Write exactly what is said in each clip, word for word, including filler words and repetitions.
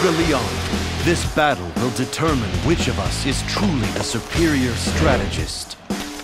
eagerly on. This battle will determine which of us is truly the superior strategist.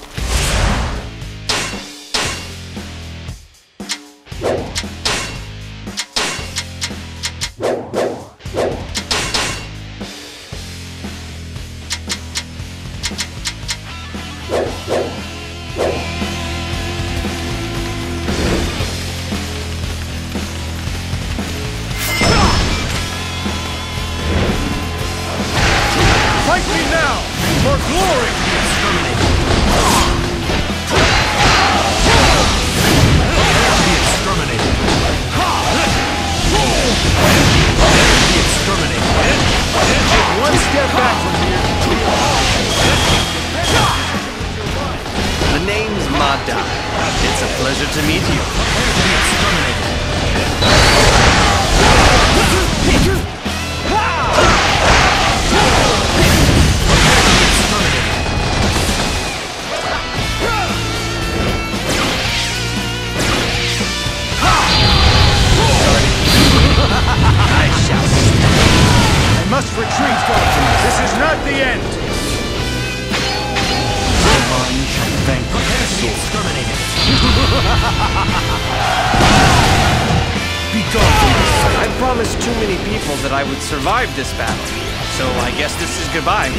Survived this battle, so I guess this is goodbye.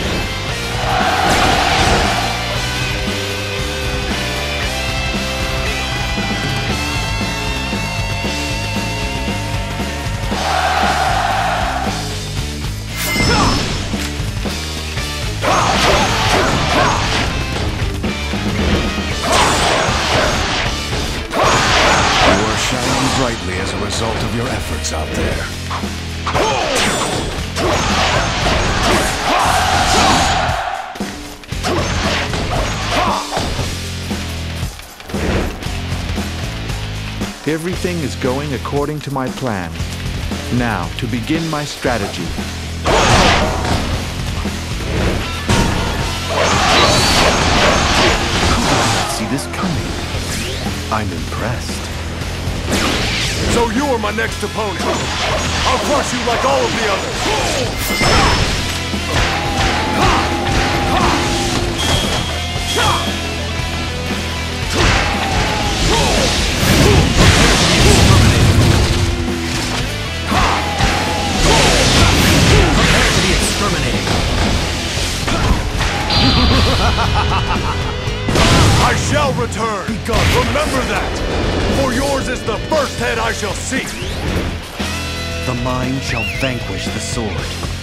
You are shining brightly as a result of your efforts out there. Everything is going according to my plan. Now, to begin my strategy. See this coming. I'm impressed. So you are my next opponent. I'll crush you like all of the others. I shall return! Remember that! For yours is the first head I shall see! The mind shall vanquish the sword.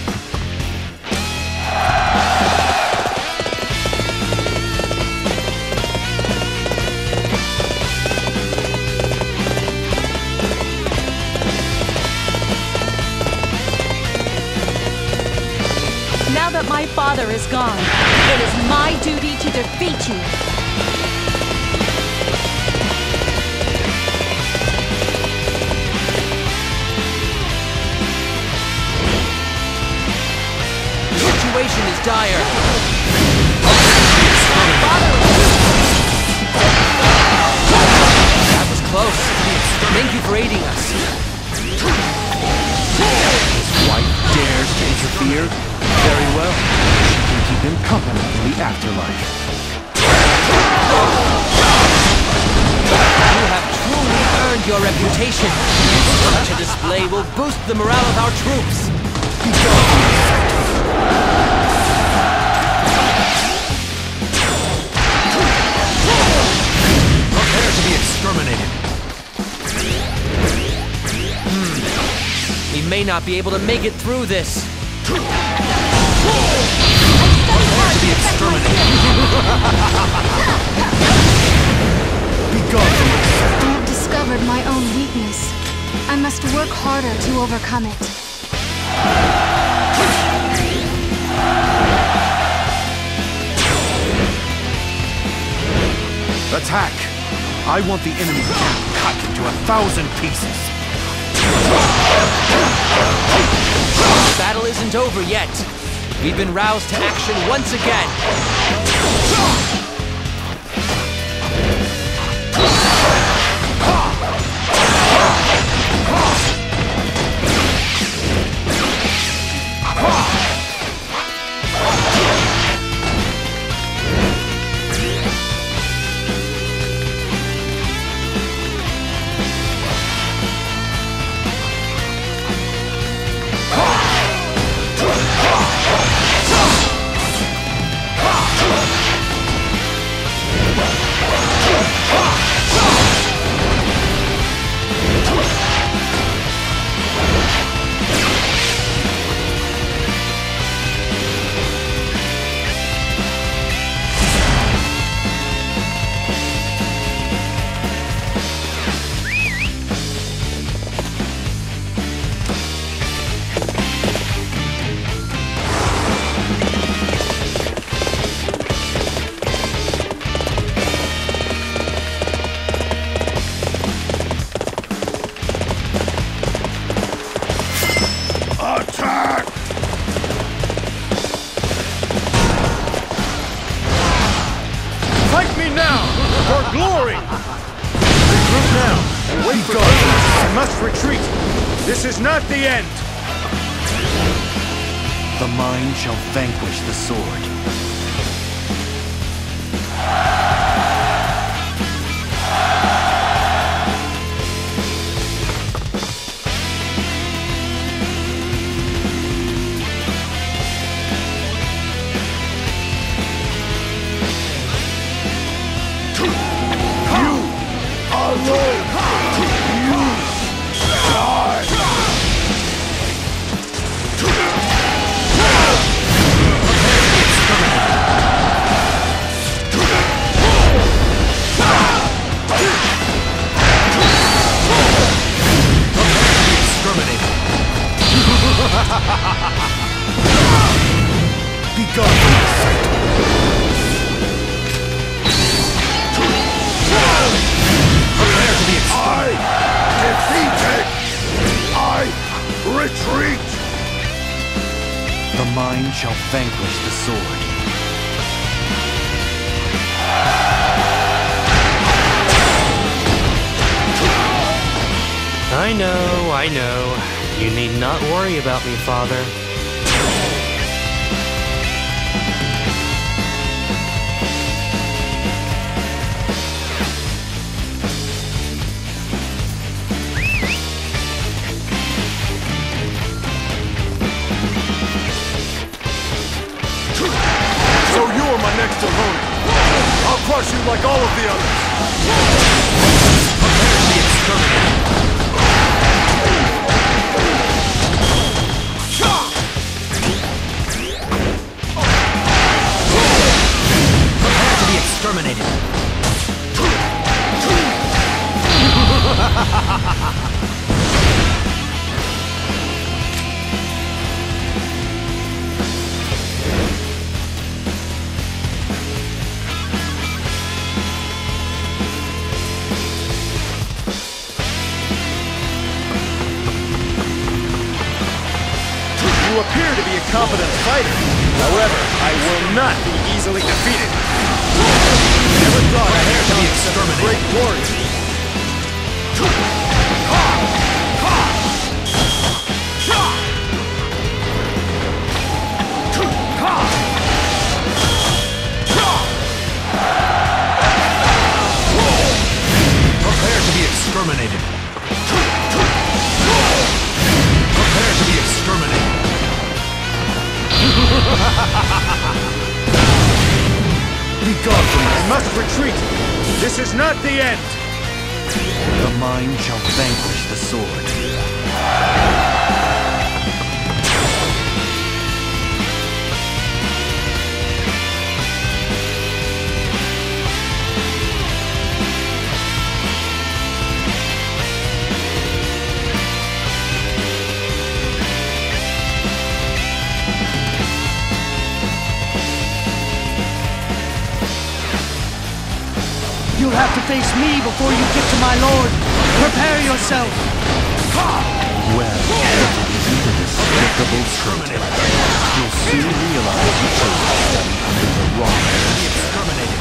Now that my father is gone, it is my duty to defeat you. The situation is dire. My father is... That was close. Thank you for aiding us. His wife dares to interfere? Very well. She can keep him company in the afterlife. You have truly earned your reputation. Such a display will boost the morale of our troops. Prepare to be exterminated. Hmm. We may not be able to make it through this. Prepare to be exterminated. Be gone. I have discovered my own weakness. I must work harder to overcome it. Attack! I want the enemy camp cut into a thousand pieces. The battle isn't over yet. We've been roused to action once again. Not the end! The mind shall vanquish the sword. Retreat! The mind shall vanquish the sword. I know, I know. You need not worry about me, Father. Next opponent. I'll crush you like all of the others. Prepare to be exterminated. Prepare to be exterminated. You appear to be a competent fighter. However, I will not be easily defeated. Never thought I'd hear to be exterminated. Great warrior. Prepare to be exterminated. Prepare to be exterminated. Be gone from me. I must retreat. This is not the end. The mind shall vanquish the sword. You'll have to face me before you get to my lord. Prepare yourself. Well, it isn't a despicable trait. You'll soon realize you chose to study under the wrong master.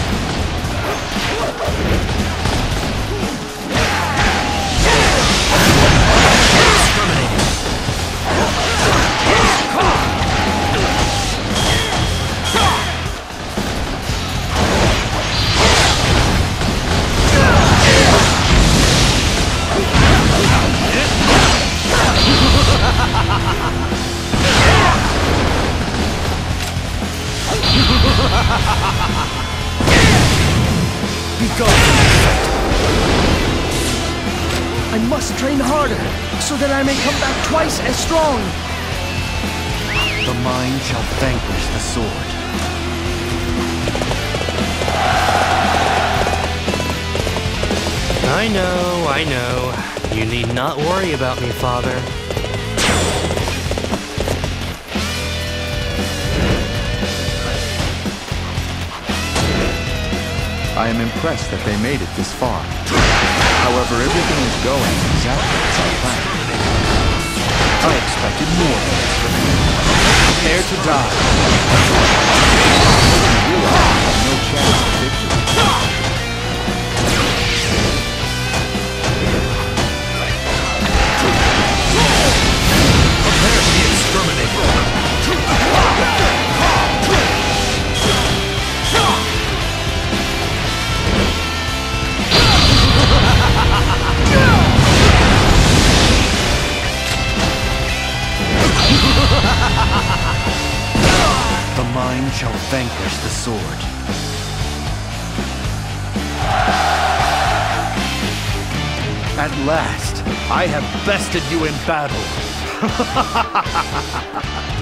Ha ha ha ha! Be gone. I must train harder, so that I may come back twice as strong. The mind shall vanquish the sword. I know, I know. You need not worry about me, Father. I am impressed that they made it this far. However, everything is going exactly as I planned. I expected more than this from you. Prepare to die. You realize I have no chance of victory. Prepare to be exterminated. The mind shall vanquish the sword. At last, I have bested you in battle.